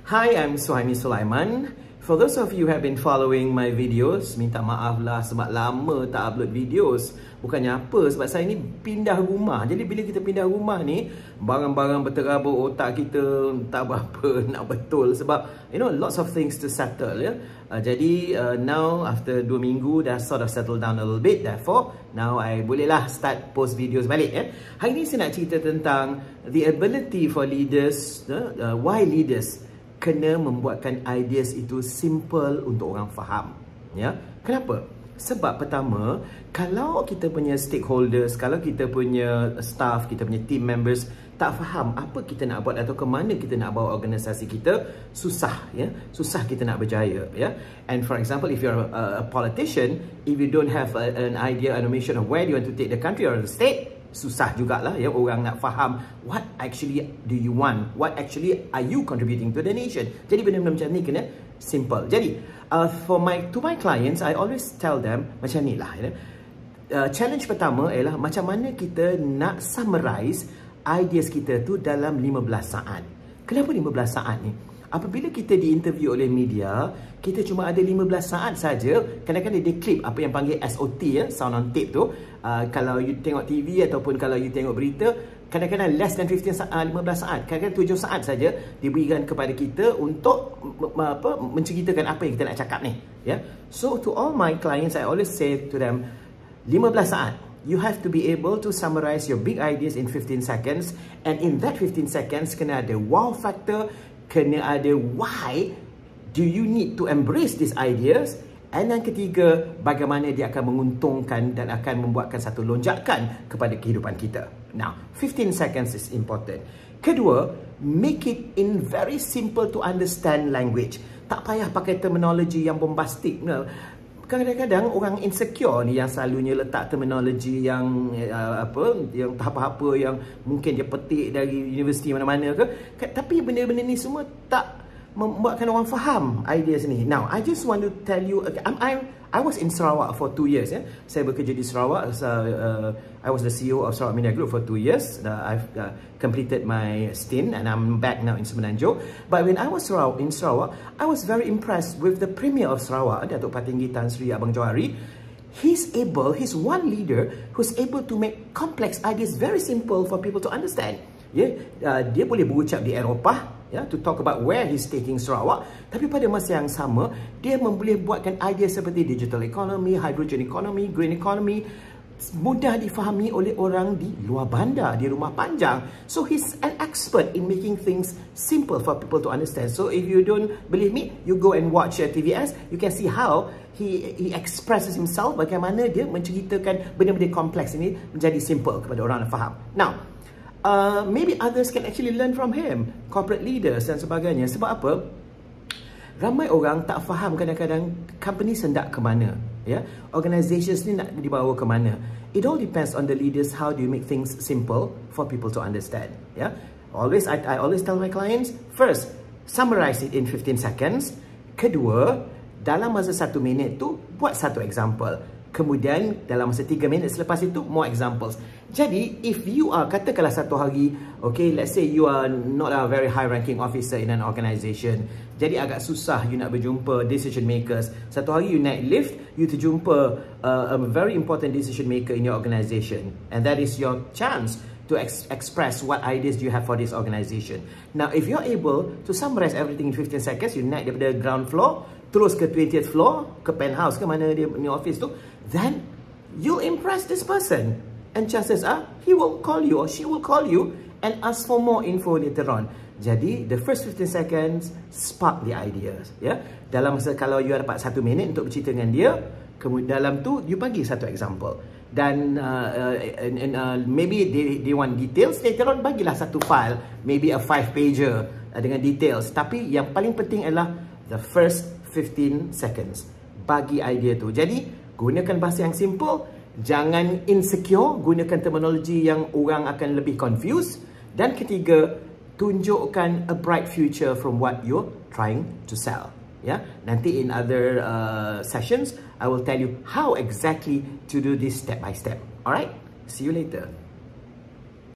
Hi, I'm Suhaimi Sulaiman. For those of you who have been following my videos, minta maaf lah sebab lama tak upload videos. Bukannya apa, sebab saya ni pindah rumah. Jadi bila kita pindah rumah ni, barang-barang berterabur, otak kita tak berapa nak betul. Sebab, lots of things to settle, ya. Jadi, now after 2 minggu, dah sort of settle down a little bit. Therefore, now I bolehlah start post videos balik, ya. Hari ni saya nak cerita tentang the ability for leaders, why leaders kena membuatkan ideas itu simple untuk orang faham. Ya, kenapa? Sebab pertama, kalau kita punya stakeholders, kalau kita punya staff, kita punya team members tak faham apa kita nak buat atau ke mana kita nak bawa organisasi kita, susah, ya. Susah kita nak berjaya, ya. And for example, if you're a politician, if you don't have an idea, an mission of where you want to take the country or the state, susah jugalah, ya, orang nak faham what actually do you want, what actually are you contributing to the nation. Jadi benda-benda macam ni kena simple. Jadi to my clients, I always tell them macam ni lah, ya. Challenge pertama ialah macam mana kita nak summarize ideas kita tu dalam 15 saat. Kenapa 15 saat ni? Apabila kita diinterview oleh media, kita cuma ada 15 saat saja. Kadang-kadang dia clip apa yang panggil SOT, ya, sound on tape tu. Kalau you tengok TV ataupun kalau you tengok berita, kadang-kadang less than 15 saat, kadang-kadang 7 saat saja diberikan kepada kita untuk menceritakan apa yang kita nak cakap ni, ya. So to all my clients, I always say to them, 15 saat. You have to be able to summarize your big ideas in 15 seconds, and in that 15 seconds kena ada wow factor, kena ada why do you need to embrace these ideas, and yang ketiga, bagaimana dia akan menguntungkan dan akan membuatkan satu lonjakan kepada kehidupan kita. Now, 15 seconds is important. Kedua, make it in very simple to understand language. Tak payah pakai terminologi yang bombastik. Kadang-kadang orang insecure ni yang selalunya letak terminologi yang yang tak apa-apa, yang mungkin dia petik dari universiti mana-mana ke. Tapi benda-benda ni semua tak membuatkan orang faham ideas ni. Now, I just want to tell you, I was in Sarawak for 2 years. Ya. Saya bekerja di Sarawak. I was the CEO of Sarawak Media Group for 2 years. I've completed my stint and I'm back now in Semenanjung. But when I was in Sarawak, I was very impressed with the Premier of Sarawak, Datuk Patinggi Tan Sri Abang Johari. He's one leader who's able to make complex ideas very simple for people to understand. Dia boleh berucap di Eropah, to talk about where he's taking Sarawak, tapi pada masa yang sama dia boleh buatkan idea seperti digital economy, hydrogen economy, green economy, mudah difahami oleh orang di luar bandar, di rumah panjang. So he's an expert in making things simple for people to understand. So if you don't believe me, you go and watch TVS, you can see how he expresses himself, bagaimana dia menceritakan benda-benda kompleks ini menjadi simple kepada orang yang faham. Now, maybe others can actually learn from him, corporate leaders dan sebagainya. Sebab apa? Ramai orang tak faham kadang-kadang company hendak ke mana, ya. Organizations ni nak dibawa ke mana. It all depends on the leaders, how do you make things simple for people to understand, ya. I always tell my clients, first, summarize it in 15 seconds. Kedua, dalam masa 1 minit tu buat satu example. Kemudian dalam masa 3 minit selepas itu, more examples. Jadi, if you are, katakanlah satu hari, okay, let's say you are not a very high ranking officer in an organisation. Jadi agak susah you nak berjumpa decision makers. Satu hari you naik lift, you terjumpa a very important decision maker in your organisation. And that is your chance to express what ideas do you have for this organisation. Now, if you're able to summarize everything in 15 seconds, you naik daripada ground floor, terus ke 20th floor, ke penthouse, ke mana dia punya office tu, then you'll impress this person. And chances are, he will call you or she will call you and ask for more info later on. Jadi, the first 15 seconds, spark the ideas. Ya? Dalam masa, kalau you dapat 1 minit untuk bercerita dengan dia, kemudian dalam tu, you bagi satu example. Dan maybe they want details, later on bagilah satu file, maybe a 5-pager dengan details. Tapi yang paling penting adalah the first 15 seconds. Bagi idea tu. Jadi, gunakan bahasa yang simple. Jangan insecure. Gunakan terminologi yang orang akan lebih confused. Dan ketiga, tunjukkan a bright future from what you're trying to sell. Ya, nanti in other sessions, I will tell you how exactly to do this step by step. Alright? See you later.